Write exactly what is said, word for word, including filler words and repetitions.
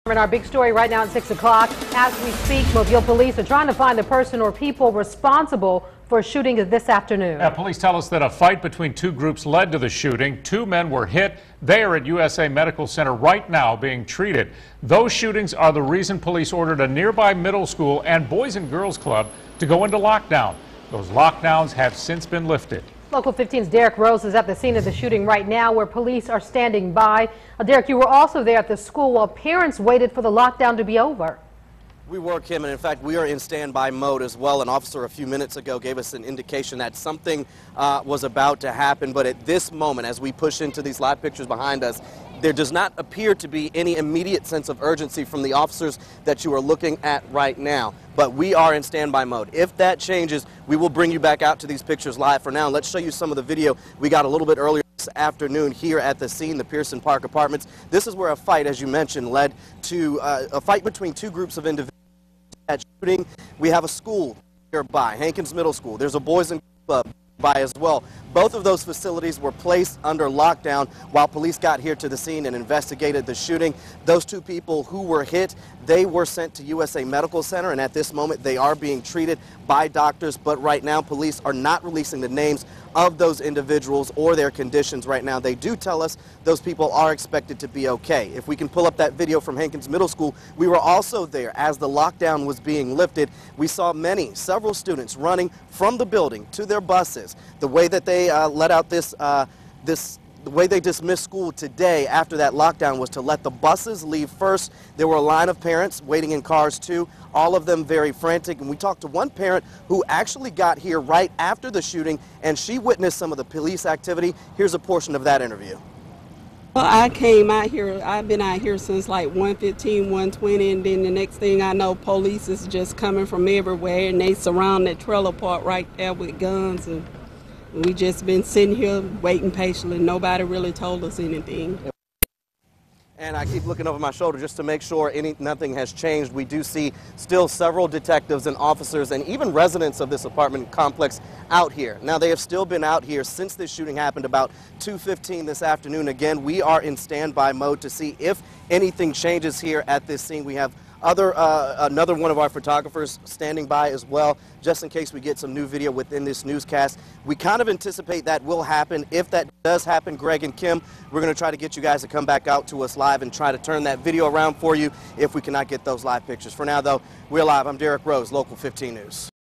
In our big story right now at six o'clock, as we speak, Mobile police are trying to find the person or people responsible for a shooting this afternoon. Yeah, police tell us that a fight between two groups led to the shooting. Two men were hit. They are at U S A Medical Center right now being treated. Those shootings are the reason police ordered a nearby middle school and Boys and Girls Club to go into lockdown. Those lockdowns have since been lifted. Local fifteen's Derek Rose is at the scene of the shooting right now where police are standing by. Uh, Derek, you were also there at the school while parents waited for the lockdown to be over. We were, Kim, and in fact, we are in standby mode as well. An officer a few minutes ago gave us an indication that something uh, was about to happen, but at this moment, as we push into these live pictures behind us, there does not appear to be any immediate sense of urgency from the officers that you are looking at right now. But we are in standby mode. If that changes, we will bring you back out to these pictures live. For now, let's show you some of the video we got a little bit earlier this afternoon here at the scene, the Pearson Park Apartments. This is where a fight, as you mentioned, led to uh, a fight between two groups of individuals. At shooting, we have a school nearby, Hankins Middle School. There's a Boys and Girls Club by as well. Both of those facilities were placed under lockdown while police got here to the scene and investigated the shooting. Those two people who were hit, they were sent to U S A Medical Center, and at this moment they are being treated by doctors, but right now police are not releasing the names of those individuals or their conditions right now. They do tell us those people are expected to be okay. If we can pull up that video from Hankins Middle School, we were also there as the lockdown was being lifted. We saw many, several students running from the building to their buses. The way that they uh, let out this, uh, this The way they dismissed school today after that lockdown was to let the buses leave first. There were a line of parents waiting in cars too, all of them very frantic. And we talked to one parent who actually got here right after the shooting, and she witnessed some of the police activity. Here's a portion of that interview. Well, I came out here, I've been out here since like one fifteen, one twenty, and then the next thing I know, police is just coming from everywhere, and they surround that trailer park right there with guns. And we just been sitting here waiting patiently. Nobody really told us anything. And I keep looking over my shoulder just to make sure any, nothing has changed. We do see still several detectives and officers and even residents of this apartment complex out here. Now, they have still been out here since this shooting happened about two fifteen this afternoon. Again, we are in standby mode to see if anything changes here at this scene. We have Other, uh, another one of our photographers standing by as well, just in case we get some new video within this newscast. We kind of anticipate that will happen. If that does happen, Greg and Kim, we're going to try to get you guys to come back out to us live and try to turn that video around for you if we cannot get those live pictures. For now, though, we're live. I'm Derek Rose, Local fifteen News.